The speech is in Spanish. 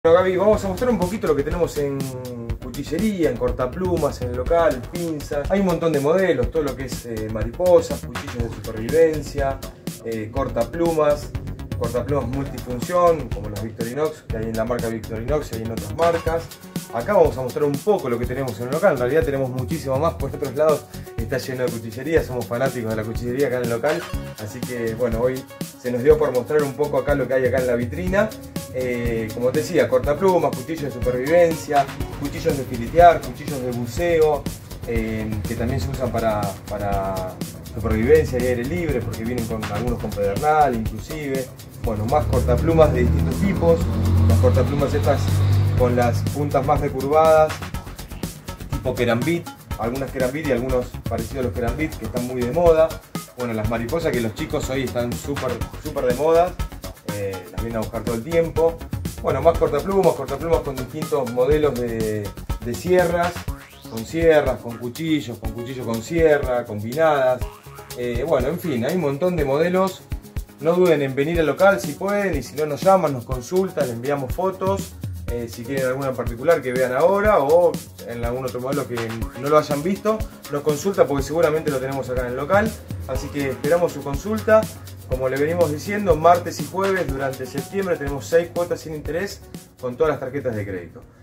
Bueno, Gaby, vamos a mostrar un poquito lo que tenemos en cuchillería, en cortaplumas, en el local, pinzas. Hay un montón de modelos, todo lo que es mariposas, cuchillos de supervivencia, cortaplumas multifunción, como los Victorinox, que hay en la marca Victorinox y hay en otras marcas. Acá vamos a mostrar un poco lo que tenemos en el local. En realidad tenemos muchísimo más, por otros lados está lleno de cuchillería, somos fanáticos de la cuchillería acá en el local. Así que bueno, hoy se nos dio por mostrar un poco acá lo que hay acá en la vitrina. Como te decía, cortaplumas, cuchillos de supervivencia, cuchillos de filetear, cuchillos de buceo, que también se usan para supervivencia y aire libre, porque vienen con algunos con pedernal inclusive. Bueno, más cortaplumas de distintos tipos, las cortaplumas estas con las puntas más recurvadas, tipo kerambit, algunas kerambit y algunos parecidos a los kerambit que están muy de moda. Bueno, las mariposas que los chicos hoy están súper de moda, las vienen a buscar todo el tiempo. Bueno, más cortaplumas con distintos modelos de sierras, con cuchillos con sierra, combinadas. Bueno, en fin, hay un montón de modelos. No duden en venir al local si pueden, y si no nos llaman, nos consultan, les enviamos fotos. Si quieren alguna en particular que vean ahora o en algún otro modelo que no lo hayan visto, nos consulta porque seguramente lo tenemos acá en el local. Así que esperamos su consulta. Como le venimos diciendo, martes y jueves durante septiembre tenemos 6 cuotas sin interés con todas las tarjetas de crédito.